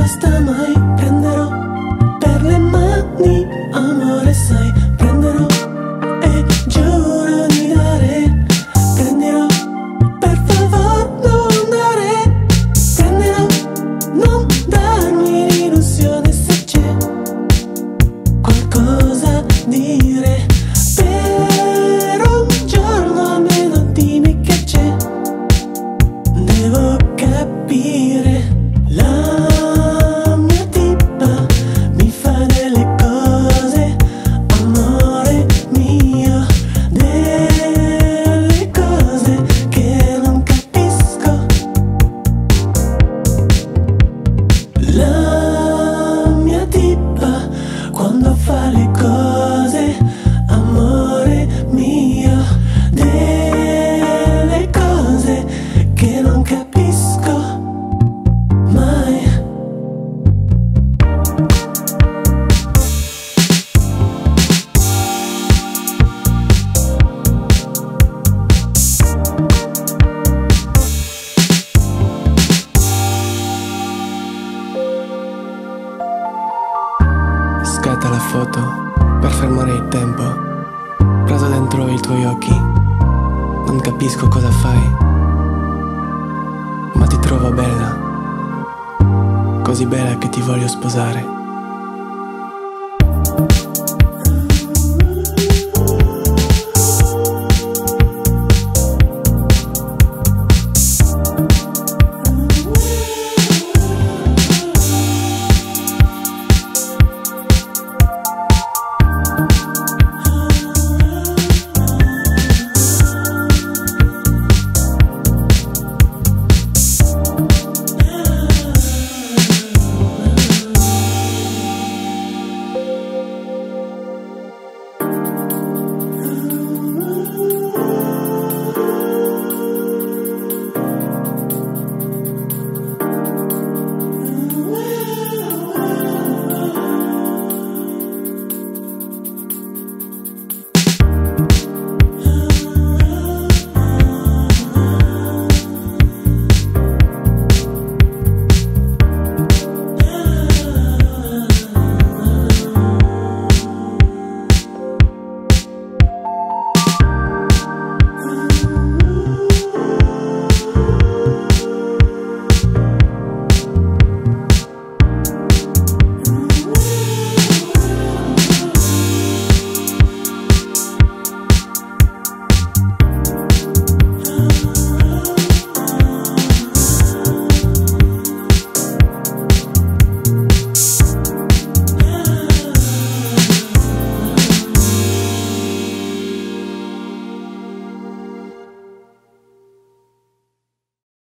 basta mai. Prenderò per le mani, amore sai, prenderò e giuro di dare. Prenderò, per favor non andare. Prenderò, non darmi l'illusione se c'è qualcosa a dire. Per un giorno almeno dimmi che c'è. Devo capire. La mia tipa mi fa delle cose, amore mio, delle cose che non capisco. La mia tipa quando fa le cose, amore mio, delle cose che non capisco mai. Scatta la foto per fermare il tempo, preso dentro i tuoi occhi. Non capisco cosa fai, ma ti trovo bella, così bella che ti voglio sposare.